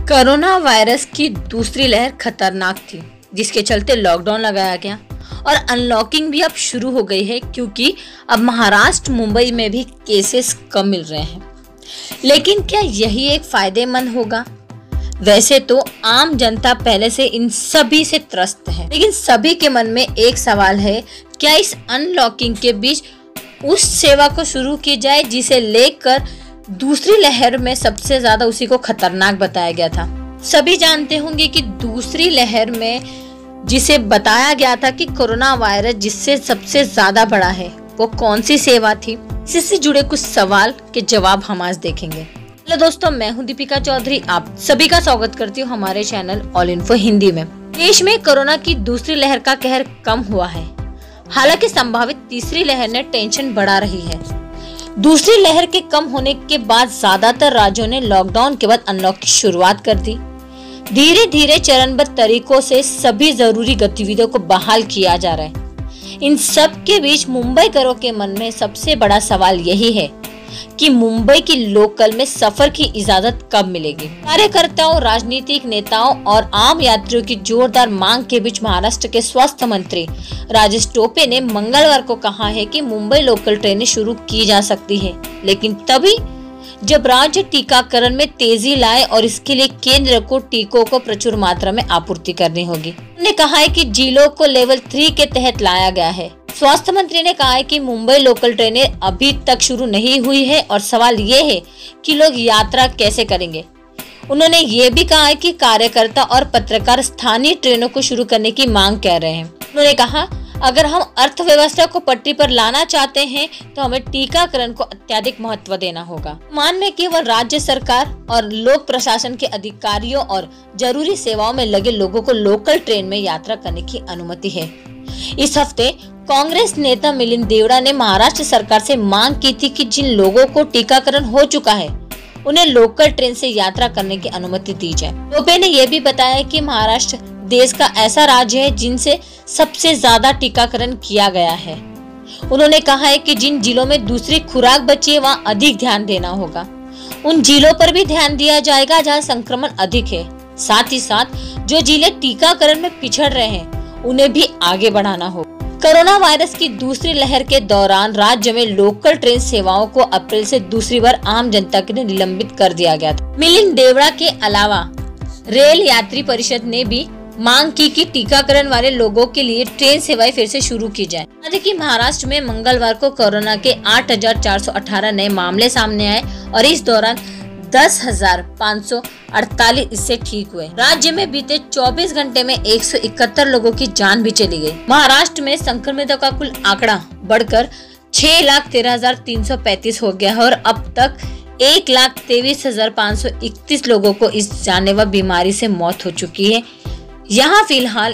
Corona virus की दूसरी लहर खतरनाक थी, जिसके चलते लॉकडाउन लगाया गया और अनलॉकिंग भी अब शुरू हो गई है, क्योंकि अब महाराष्ट्र मुंबई में भी केसेस कम मिल रहे हैं। लेकिन क्या यही एक फायदेमंद होगा? वैसे तो आम जनता पहले से इन सभी से त्रस्त है, लेकिन सभी के मन में एक सवाल है, क्या इस अनलॉकिंग के बीच उस सेवा को शुरू की जाए जिसे लेकर दूसरी लहर में सबसे ज्यादा उसी को खतरनाक बताया गया था। सभी जानते होंगे कि दूसरी लहर में जिसे बताया गया था कि कोरोना वायरस जिससे सबसे ज्यादा बड़ा है, वो कौन सी सेवा थी? इससे जुड़े कुछ सवाल के जवाब हम आज देखेंगे। हेलो दोस्तों, मैं हूं दीपिका चौधरी। आप सभी का स्वागत करती हूं हमारे चैनल ऑल इन्फो हिंदी में। देश में कोरोना की दूसरी लहर का कहर कम हुआ है, हालांकि संभावित तीसरी लहर ने टेंशन बढ़ा रही है। दूसरी लहर के कम होने के बाद ज्यादातर राज्यों ने लॉकडाउन के बाद अनलॉक की शुरुआत कर दी। धीरे धीरे चरणबद्ध तरीकों से सभी जरूरी गतिविधियों को बहाल किया जा रहा है। इन सब के बीच मुंबईकरों के मन में सबसे बड़ा सवाल यही है कि मुंबई की लोकल में सफर की इजाजत कब मिलेगी। कार्यकर्ताओं, राजनीतिक नेताओं और आम यात्रियों की जोरदार मांग के बीच महाराष्ट्र के स्वास्थ्य मंत्री राजेश टोपे ने मंगलवार को कहा है कि मुंबई लोकल ट्रेनें शुरू की जा सकती है, लेकिन तभी जब राज्य टीकाकरण में तेजी लाए और इसके लिए केंद्र को टीकों को प्रचुर मात्रा में आपूर्ति करनी होगी। उन्होंने कहा है कि जिलों को लेवल 3 के तहत लाया गया है। स्वास्थ्य मंत्री ने कहा है कि मुंबई लोकल ट्रेनें अभी तक शुरू नहीं हुई है और सवाल ये है कि लोग यात्रा कैसे करेंगे। उन्होंने ये भी कहा है कि कार्यकर्ता और पत्रकार स्थानीय ट्रेनों को शुरू करने की मांग कर रहे हैं। उन्होंने कहा, अगर हम अर्थव्यवस्था को पटरी पर लाना चाहते हैं तो हमें टीकाकरण को अत्यधिक महत्व देना होगा। मान में केवल राज्य सरकार और लोक प्रशासन के अधिकारियों और जरूरी सेवाओं में लगे लोगों को लोकल ट्रेन में यात्रा करने की अनुमति है। इस हफ्ते कांग्रेस नेता मिलिंद देवड़ा ने महाराष्ट्र सरकार से मांग की थी कि जिन लोगों को टीकाकरण हो चुका है उन्हें लोकल ट्रेन से यात्रा करने की अनुमति दी जाए। टोपे ने यह भी बताया कि महाराष्ट्र देश का ऐसा राज्य है जिनसे सबसे ज्यादा टीकाकरण किया गया है। उन्होंने कहा है कि जिन जिलों में दूसरी खुराक बची है वहाँ अधिक ध्यान देना होगा। उन जिलों पर भी ध्यान दिया जाएगा जहाँ संक्रमण अधिक है। साथ ही साथ जो जिले टीकाकरण में पिछड़ रहे हैं उन्हें भी आगे बढ़ाना होगा। कोरोना वायरस की दूसरी लहर के दौरान राज्य में लोकल ट्रेन सेवाओं को अप्रैल से दूसरी बार आम जनता के लिए निलंबित कर दिया गया था। मिलिंद देवड़ा के अलावा रेल यात्री परिषद ने भी मांग की कि टीकाकरण वाले लोगों के लिए ट्रेन सेवाएं फिर से शुरू की जाए। हालांकि महाराष्ट्र में मंगलवार को कोरोना के 8,418 नए मामले सामने आए और इस दौरान 10,548 इससे ठीक हुए। राज्य में बीते 24 घंटे में 171 लोगों की जान भी चली गई। महाराष्ट्र में संक्रमितों का कुल आंकड़ा बढ़कर 6,13,335 हो गया है और अब तक 1,23,531 लोगों को इस जानलेवा बीमारी से मौत हो चुकी है। यहाँ फिलहाल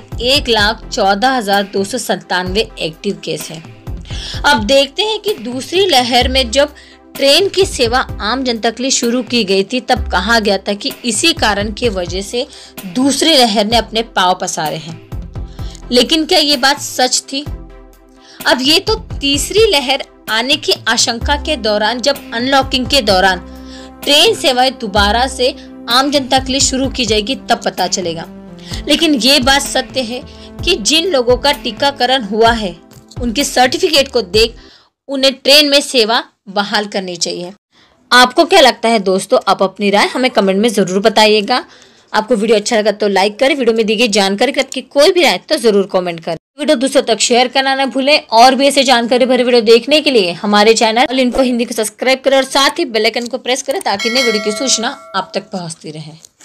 1,14,297 एक्टिव केस है। अब देखते हैं कि दूसरी लहर में जब ट्रेन की सेवा आम जनता के लिए शुरू की गई थी तब कहा गया था कि इसी कारण की वजह से दूसरी लहर ने अपने पांव पसारे हैं, लेकिन क्या ये बात सच थी? अब ये तो तीसरी लहर आने की आशंका के दौरान, जब अनलॉकिंग के दौरान ट्रेन सेवाएं दोबारा से आम जनता के लिए शुरू की जाएगी तब पता चलेगा। लेकिन ये बात सत्य है कि जिन लोगों का टीकाकरण हुआ है उनके सर्टिफिकेट को देख उन्हें ट्रेन में सेवा बहाल करनी चाहिए। आपको क्या लगता है दोस्तों? आप अपनी राय हमें कमेंट में जरूर बताइएगा। आपको वीडियो अच्छा लगा तो लाइक करें। वीडियो में दी गई जानकारी की आपकी कोई भी राय तो जरूर कमेंट करें। वीडियो दूसरों तक शेयर करना न भूलें और भी ऐसे जानकारी भरे वीडियो देखने के लिए हमारे चैनल ऑल इन्फो हिंदी को सब्सक्राइब करें और साथ ही बेल आइकन को प्रेस करें ताकि नई वीडियो की सूचना आप तक पहुंचती रहे।